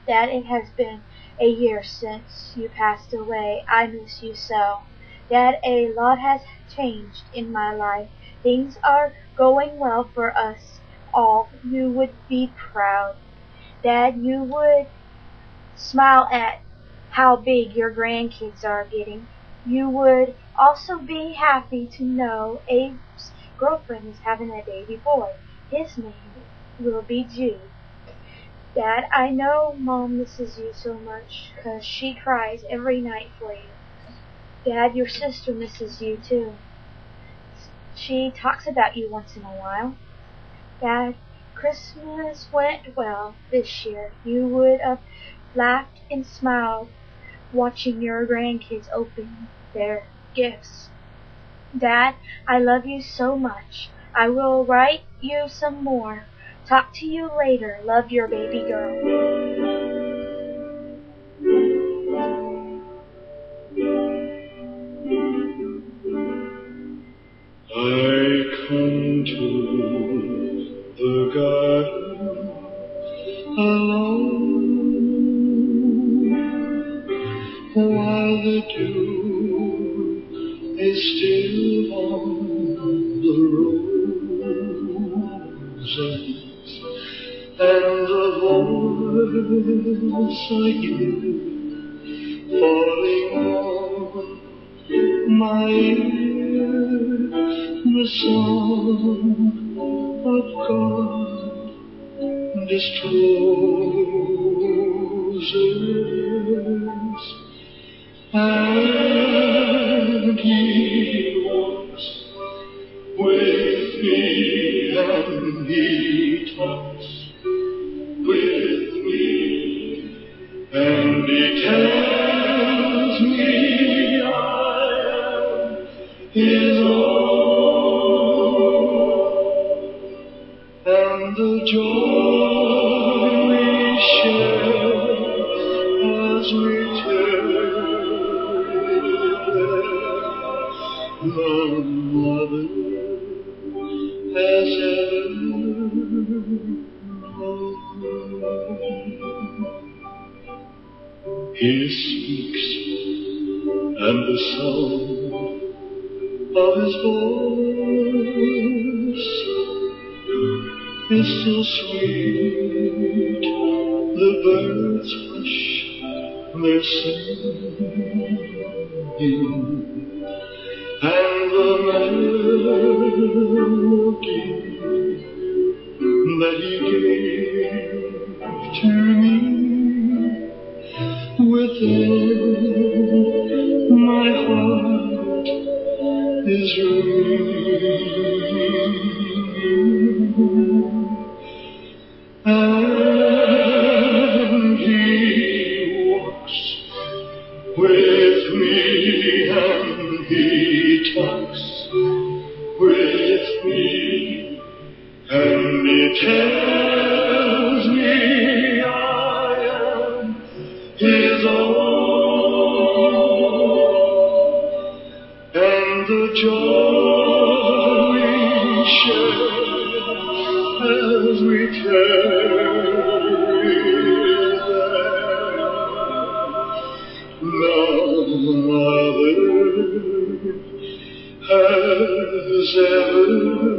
Dad, it has been a year since you passed away. I miss you so. Dad, a lot has changed in my life. Things are going well for us all. You would be proud. Dad, you would smile at how big your grandkids are getting. You would also be happy to know Abe's girlfriend is having a baby boy. His name will be Jude. Dad, I know Mom misses you so much 'cause she cries every night for you. Dad, your sister misses you too. She talks about you once in a while. Dad, Christmas went well this year. You would have laughed and smiled watching your grandkids open their gifts. Dad, I love you so much. I will write you some more. Talk to you later. Love, your baby girl. I come to the garden alone, while the dew is still on the roses, and the voice I hear falling on my ear, the song of God discloses, and He walks with me, and He talks with me, and He tells me I am His own, and the joy we share as we tarry there, none other has ever known. He speaks, and the sound of His voice is so sweet, the birds hush their singing, and the melody that He gave to me within my heart is ringing, and He walks with me, and He talks with me, and He tells me I am His own, and the joy we share as we tarry there, none other has ever